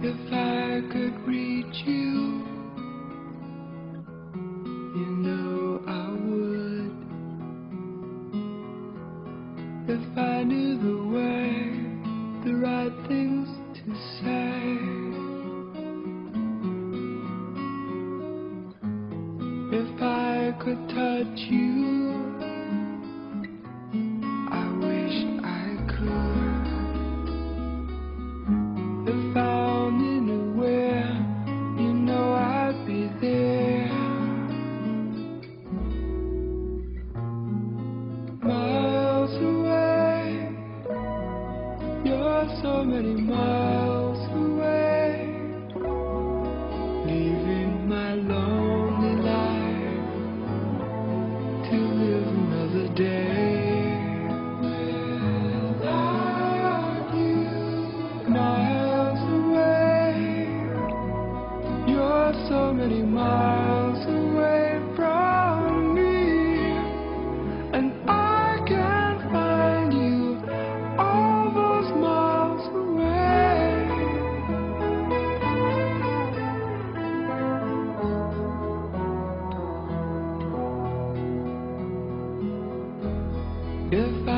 If I could reach you, you know I would. If I knew the way, the right things to say. If I could touch you, I wish I could. If I only knew where, you know I'd be there. Miles away, you're so many miles away, leaving my lonely life to live another day without you. Miles away, you're so many miles away from me, and I can't find you all those miles away. If